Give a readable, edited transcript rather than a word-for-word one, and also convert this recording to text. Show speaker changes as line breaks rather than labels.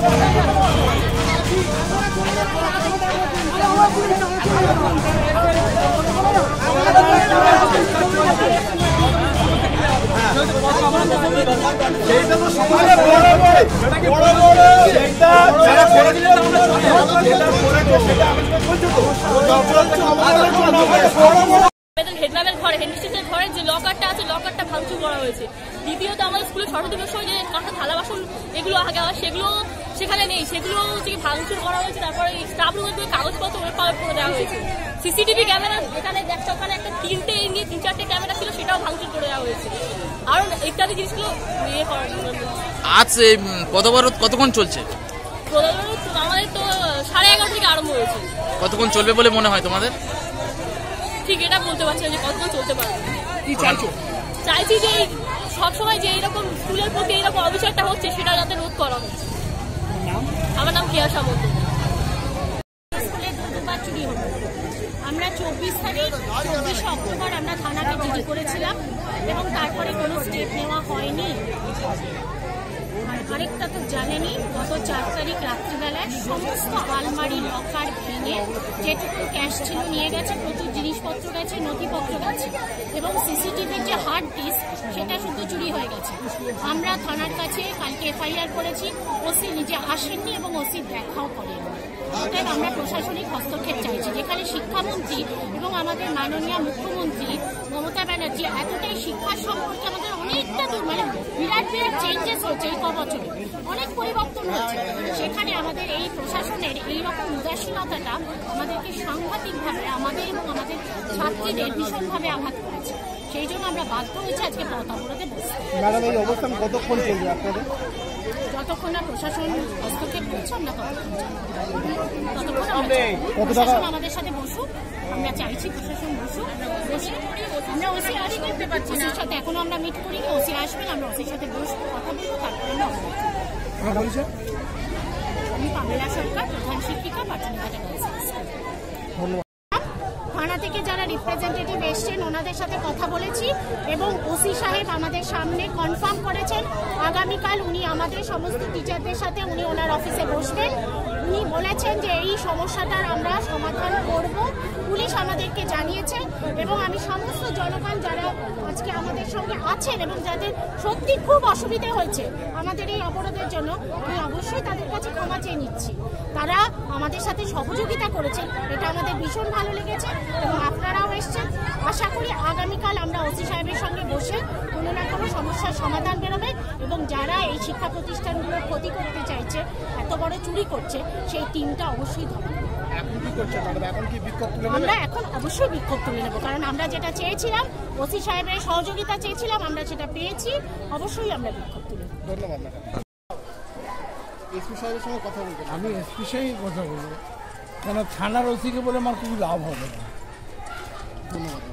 হেডম্যামের ঘরে হেডমিস্ট্রেসের ঘরে যে লকারটা আছে লকারটা ভাঙচুর করা হয়েছে। দ্বিতীয়ত আমাদের স্কুলের সরস্বতী পুজোর যে কাঁটা থালা বাসন এগুলো আগে সেগুলো সেখানে নেই, সেগুলো ভাঙচুর করা হয়েছে। তারপরে স্টাফ রুমের কাগজপত্র করে দেওয়া হয়েছে। সিসিটিভি ক্যামেরা যেখানে একটা ওখানে একটা তিন চারটে ক্যামেরা ছিল সেটাও ভাঙচুর করে দেওয়া হয়েছে। আর ইত্যাদি জিনিসগুলো ইয়ে করা।
আজ পদবরোধ কতক্ষণ চলছে?
আমাদের তো 11:30 থেকে আরম্ভ হয়েছে।
কতক্ষণ চলবে বলে মনে হয় তোমাদের?
ঠিক এটা বলতে পারছি না যে কতক্ষণ চলতে পারবে।
কি চাইছো?
চাইছি যে সবসময় যে এইরকম স্কুলের প্রতি এইরকম অবিচারটা হচ্ছে সেটা যাতে রোধ করা হচ্ছে। আমার নাম কেয়া সামন্ত।
স্কুলে দুবার চুরি হলো। আমরা 24 তারিখ 24 অক্টোবর আমরা থানাকে জিডি করেছিলাম এবং তারপরে কোনো স্টেপ নেওয়া হয়নি। আর আরেকটা তো জানেনি, গত 4 তারিখ রাত্রিবেলায় সমস্ত আলমারি লকার ভেঙে যেটুকু ক্যাশ ছিল নিয়ে গেছে, প্রচুর জিনিসপত্র গেছে, নথিপত্র গেছে এবং সিসিটিভির যে হার্ড ডিস্ক সেটা শুধু চুরি হয়ে গেছে। আমরা থানার কাছে কালকে এফআইআর করেছি, ওসি নিজে আসেননি এবং ওসি দেখাও করেনি। অতএব আমরা প্রশাসনিক হস্তক্ষেপ চাইছি, যেখানে শিক্ষামন্ত্রী এবং আমাদের মাননীয় মুখ্যমন্ত্রী মমতা ব্যানার্জি এতটাই শিক্ষার সম্পর্কে আমাদের অনেকটা দূর বিরাট চেঞ্জেস হচ্ছে, এই বছরে অনেক পরিবর্তন হচ্ছে। সেখানে আমাদের এই প্রশাসনের এইরকম উদাসীনতাটা আমাদেরকে সাংঘাতিকভাবে আমাদের এবং আমাদের ছাত্রীদের ভীষণভাবে আঘাত করেছে। সেই জন্য আমরা বাধ্য হয়েছি আজকে পথঅবরোধে বসতে।
ম্যাডাম, এই অবস্থান কতক্ষণ চলবে আপনাদের?
যতক্ষণ না প্রশাসন হস্তক্ষেপ করছে আমরা ততক্ষণ প্রশাসন আমাদের সাথে বসুক। আমরা চাইছি প্রশাসন বসুক, বসে আমরা ওসি আসতে পারছি না, ওসির সাথে এখনো আমরা মিট করিনি। ওসি আসবেন, আমরা ওসির সাথে বসবো, কথা বলবো, তারপরে আমরা আমি পামেলা সরকার, প্রধান শিক্ষিকা, পাটনাঘাটা গার্লস হাই স্কুল। থানা থেকে যারা রিপ্রেজেন্টেটিভ এসছেন ওনাদের সাথে কথা বলেছি এবং ওসি সাহেব আমাদের সামনে কনফার্ম করেছেন আগামীকাল উনি আমাদের সমস্ত টিচারদের সাথে উনি ওনার অফিসে বসবেন। উনি বলেছেন যে এই সমস্যাটার আমরা সমাধান করব, পুলিশ আমাদেরকে জানিয়েছে এবং আমি সমস্ত জনগণ যারা আজকে আমাদের সঙ্গে আছেন এবং যাদের সত্যি খুব অসুবিধে হয়েছে আমাদের এই অবরোধের জন্য, আমি অবশ্যই তাদের কাছে ক্ষমা চেয়ে নিচ্ছি। তারা আমাদের সাথে সহযোগিতা করেছেন, এটা আমাদের ভীষণ ভালো লেগেছে এবং আপনারাও এসছেন। আশা করি আগামীকাল আমরা ওসি সাহেবের সঙ্গে বসে কোনো না কোনো সমস্যার সমাধান বেরোবে এবং যারা এই শিক্ষা প্রতিষ্ঠানগুলোর ক্ষতি করতে চাইছে, এত বড় চুরি করছে, সেই টিমটা অবশ্যই ধরবে। আমরা এখন অবশ্যই বিক্ষোভ তুলে নেব, কারণ আমরা যেটা চেয়েছিলাম, ওসি সাহেবের সহযোগিতা চেয়েছিলাম, আমরা সেটা পেয়েছি। অবশ্যই আমরা বিক্ষোভ তুলে নেব।
ধন্যবাদ। এসপি সাহেবের সঙ্গে কথা বলতে
আমি এসপি সাহেবের কথা বলবো, কেন থানার ওসিকে বলে আমার কিছু লাভ হবে না।
ধন্যবাদ।